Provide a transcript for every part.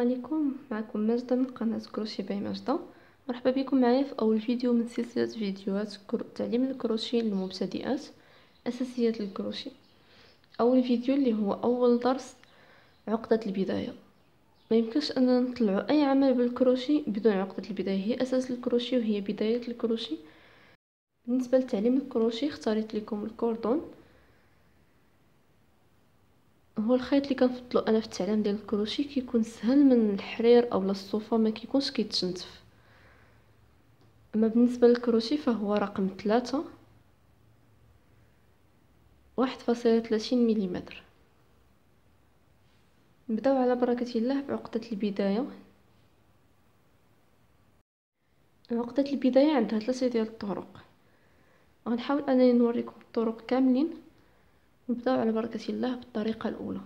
عليكم، معكم ماجدة من قناة كروشي باي ماجدة. مرحبا بكم معايا في اول فيديو من سلسلة فيديوهات تعليم الكروشي للمبتدئات، اساسيات الكروشي. اول فيديو اللي هو اول درس، عقدة البداية. ما يمكنش اننا نطلعوا اي عمل بالكروشي بدون عقدة البداية، هي اساس الكروشي وهي بداية الكروشي. بالنسبة لتعليم الكروشي اختاريت لكم الكوردون، هو الخيط اللي كنفضلو انا في التعليم ديال الكروشي، كيكون سهل من الحرير او الصوفه، ما كيكونش كيتشنتف. اما بالنسبه للكروشي فهو رقم 3 1.30 ملم. نبداو على بركه الله بعقده البدايه. عقده البدايه عندها 3 ديال الطرق، غنحاول انني نوريكم الطرق كاملين. نبداو على بركه الله بالطريقه الاولى.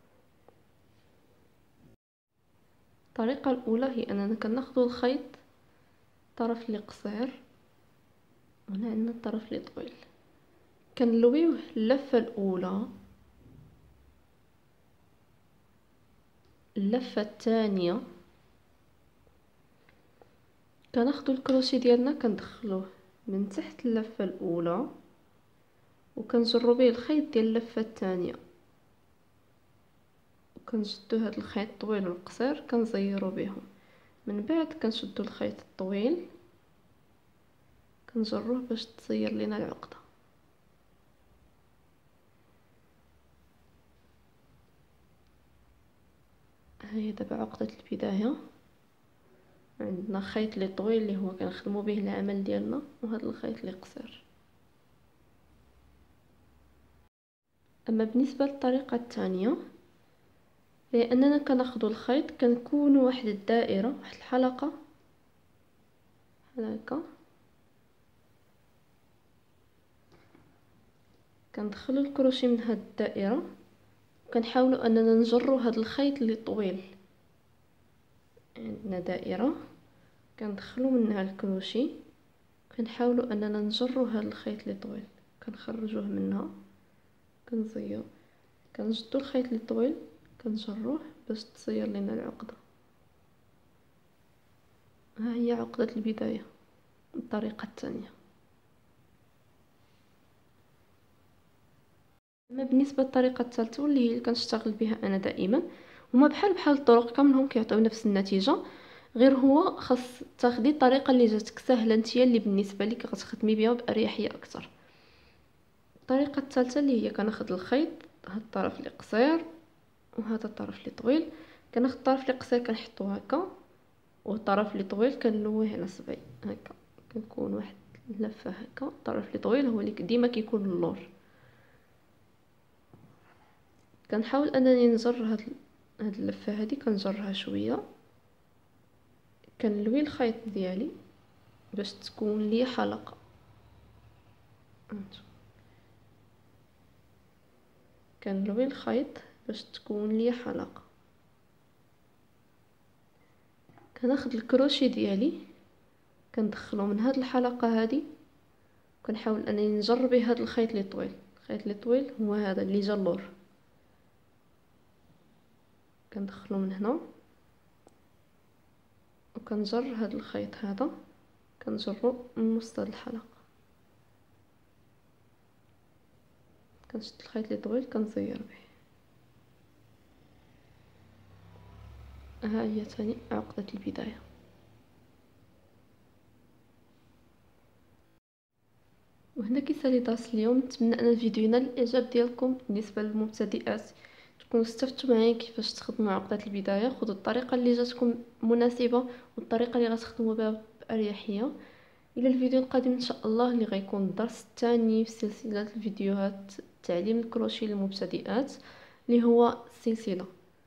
الطريقه الاولى هي اننا كناخذوا الخيط الطرف اللي قصير، وهنا عندنا الطرف اللي طويل، كنلويوه اللفه الاولى، اللفه الثانيه، كناخدو الكروشي ديالنا كندخلوه من تحت اللفه الاولى وكنجرو به الخيط ديال اللفه الثانيه، وكنشدو هذا الخيط الطويل والقصير كنزيرو بهم. من بعد كنشدو الخيط الطويل كنجروه باش تصير لينا العقده. هاهي دابا عقده البدايه. عندنا خيط اللي طويل اللي هو كنخدمو به العمل ديالنا، وهذا الخيط اللي قصير. اما بالنسبه للطريقه الثانيه، لاننا كناخذ الخيط كنكونوا واحد الدائره، واحد الحلقه هكا، كندخلوا الكروشي من هاد الدائره وكنحاولوا اننا نجروا هاد الخيط اللي طويل. عندنا دائره كندخلوا منها الكروشي، كنحاولوا اننا نجروا هاد الخيط اللي طويل، كنخرجوه منها، كنزيو، كنشدوا الخيط اللي طويل كنجروه باش تصير لنا العقده. ها هي عقده البدايه، الطريقه الثانيه. اما بالنسبه للطريقه الثالثه واللي هي اللي كنشتغل بها انا دائما، هما بحال الطرق كاملهم كيعطيو نفس النتيجه، غير هو خاص تاخدي الطريقه اللي جاتك سهله نتيا، اللي بالنسبه لك غتخدمي بها باريحيه اكثر. الطريقه الثالثه اللي هي كناخذ الخيط، هذا الطرف اللي قصير وهذا الطرف اللي طويل، كناخذ الطرف اللي قصير كنحطو هكا، والطرف اللي طويل كنلويه على صبعي هكا، كنكون واحد اللفه هكا. الطرف اللي طويل هو اللي ديما كيكون اللور. كنحاول انني نجر هاد اللفه هادي، كنجرها شويه، كنلوي الخيط ديالي باش تكون لي حلقه. كنلوي الخيط باش تكون لي حلقه. كناخذ الكروشي ديالي كندخلو من هاد الحلقه هادي، كنحاول انني نجر به هاد الخيط اللي طويل. الخيط اللي طويل هو هذا اللي جا اللور، كندخلو من هنا وكنجر هاد الخيط هذا، كنجرو من وسط هاد الحلقه، كنشد الخيط اللي طويل كنزير به. ها هي ثاني عقده البدايه. وهنا كيسالي درس اليوم. نتمنى ان الفيديو ينال الاعجاب ديالكم. بالنسبه للمبتدئات تكونوا استفدتوا معايا كيفاش تخدموا عقده البدايه، خذوا الطريقه اللي جاتكم مناسبه والطريقه اللي غتخدموا بها باريحيه. الى الفيديو القادم ان شاء الله، اللي غيكون الدرس الثاني في سلسله الفيديوهات تعليم الكروشي للمبتدئات، اللي هو السلسله.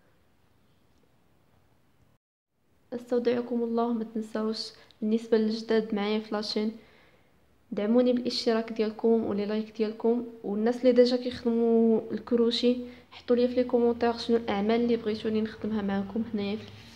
استودعكم الله. ما تنساوش بالنسبه للجداد معايا في لاشين، دعموني بالاشتراك ديالكم ولي لايك ديالكم، والناس اللي ديجا كيخدموا الكروشي حطوا لي في لي كومونتير شنو الاعمال اللي بغيتوني نخدمها معكم هنايا